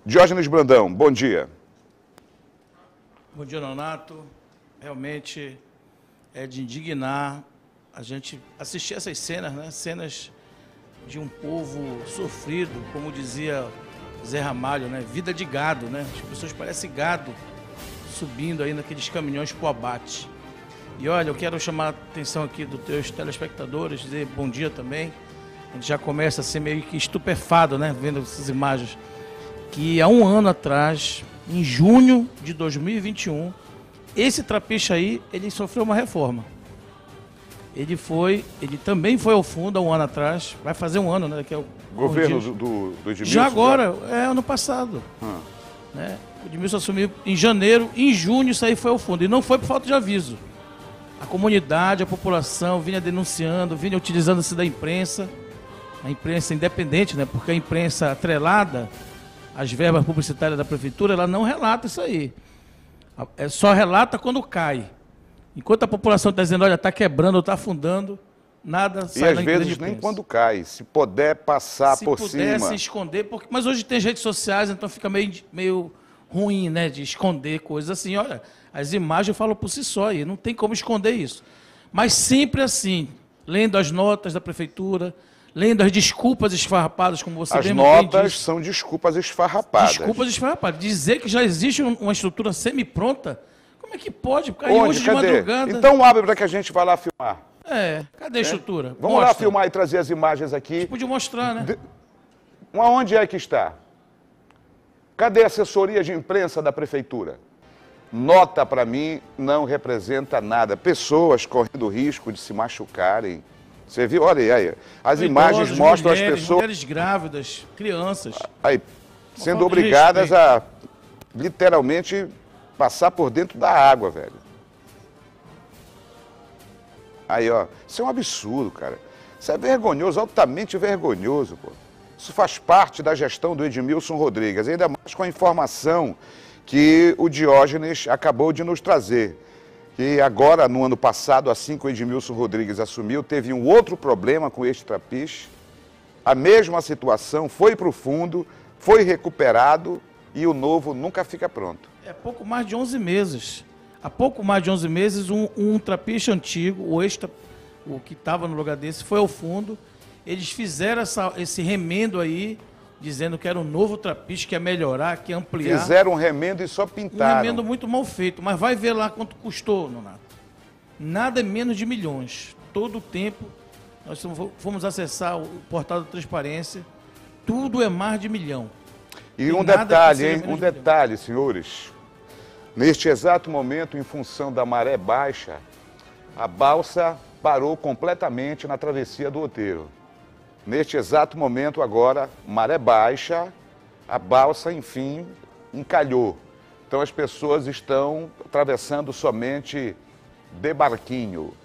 Diógenes Brandão, bom dia. Bom dia, Nonato. Realmente é de indignar a gente assistir essas cenas, né? Cenas de um povo sofrido, como dizia Zé Ramalho, né? Vida de gado, né? As pessoas parecem gado subindo aí naqueles caminhões pro abate. E olha, eu quero chamar a atenção aqui dos teus telespectadores, dizer bom dia também. A gente já começa a ser meio que estupefado, né? Vendo essas imagens. Que há um ano atrás, em junho de 2021, esse trapiche aí, ele sofreu uma reforma. Ele também foi ao fundo há um ano atrás, vai fazer um ano, né? Que é o governo do Edmilson? Já agora, ano passado. Né? O Edmilson assumiu em janeiro, em junho isso aí foi ao fundo. E não foi por falta de aviso. A comunidade, a população vinha denunciando, vinha utilizando-se da imprensa, a imprensa independente, né? Porque a imprensa atrelada às verbas publicitárias da prefeitura, ela não relata isso aí. Só relata quando cai. Enquanto a população está dizendo, olha, está quebrando, está afundando, nada sai da imprensa. E às grande vezes nem imprensa. quando cai, se puder passar por cima. Se puder se esconder, mas hoje tem redes sociais, então fica meio ruim, né, de esconder coisas assim. Olha, as imagens falam por si só aí, não tem como esconder isso. Mas sempre assim, lendo as notas da prefeitura, lendo as desculpas esfarrapadas, como você mesmo bem disse. As notas são desculpas esfarrapadas. Desculpas esfarrapadas. Dizer que já existe uma estrutura semi-pronta, como é que pode? Cair Onde? hoje de Cadê? madrugada. Então abre para que a gente vá lá filmar. Cadê a estrutura? Vamos lá filmar e trazer as imagens aqui. A gente podia mostrar, né? Onde é que está? Cadê a assessoria de imprensa da prefeitura? Nota, para mim, não representa nada. Pessoas correndo risco de se machucarem. Você viu? Olha aí. As imagens mostram as pessoas... Mulheres grávidas, crianças. Aí, sendo obrigadas a, literalmente, passar por dentro da água, velho. Aí, ó. Isso é um absurdo, cara. Isso é vergonhoso, altamente vergonhoso, pô. Isso faz parte da gestão do Edmilson Rodrigues, ainda mais com a informação que o Diógenes acabou de nos trazer. Que agora, no ano passado, assim que o Edmilson Rodrigues assumiu, teve um outro problema com este trapiche. A mesma situação, foi para o fundo, foi recuperado e o novo nunca fica pronto. É pouco mais de 11 meses. Há pouco mais de 11 meses, um trapiche antigo, o que estava no lugar desse, foi ao fundo. Eles fizeram esse remendo aí, dizendo que era um novo trapiche, que ia melhorar, que ia ampliar. Fizeram um remendo e só pintaram. Um remendo muito mal feito, mas vai ver lá quanto custou, Nonato. Nada é menos de milhões. Todo o tempo, nós fomos acessar o portal da transparência, tudo é mais de milhão. E um detalhe, hein? Um detalhe, senhores. Neste exato momento, em função da maré baixa, a balsa parou completamente na travessia do Outeiro. Neste exato momento agora, maré baixa, a balsa, enfim, encalhou. Então as pessoas estão atravessando somente de barquinho.